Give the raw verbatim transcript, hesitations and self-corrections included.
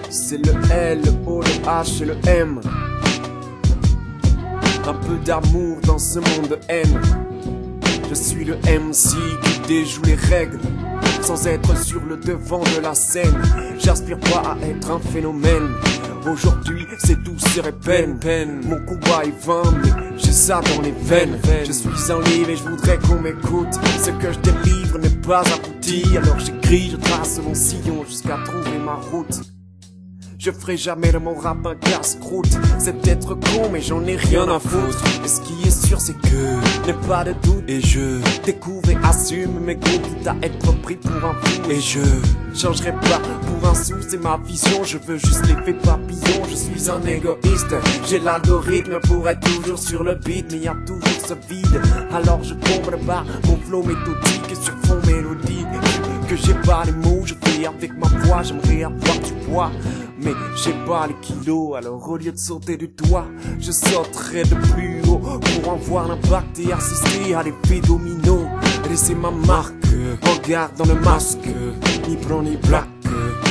C'est le L, le O, le H et le M. Un peu d'amour dans ce monde de haine. Je suis le M C qui déjoue les règles sans être sur le devant de la scène. J'aspire pas à être un phénomène. Aujourd'hui c'est douceur et peine, peine. Mon combat est vain mais j'ai ça dans les veines. Je suis un livre et je voudrais qu'on m'écoute. Ce que je délivre n'est pas abouti. Alors j'écris, je trace mon sillon jusqu'à trouver ma route. Je ferai jamais de mon rap un casse-croûte. C'est peut-être con mais j'en ai rien à foutre. Et ce qui est sûr c'est que n'ai pas de doute. Et je découvre et assume mes goûts, quitte à être pris pour un fou. Et je changerai pas pour un sou, c'est ma vision. Je veux juste l'effet papillon. Je suis un égoïste. J'ai l'algorithme pour être toujours sur le beat, mais y a toujours ce vide. Alors je comble bas mon flow méthodique sur fond mélodique. Que j'ai pas les mots, je fais avec ma voix. J'aimerais avoir du poids mais j'ai pas les kilos. Alors au lieu de sauter du toit, je sauterai de plus haut pour en voir l'impact et assister à l'effet domino. Laisser ma marque, regarde dans le masque, ni blanc ni black.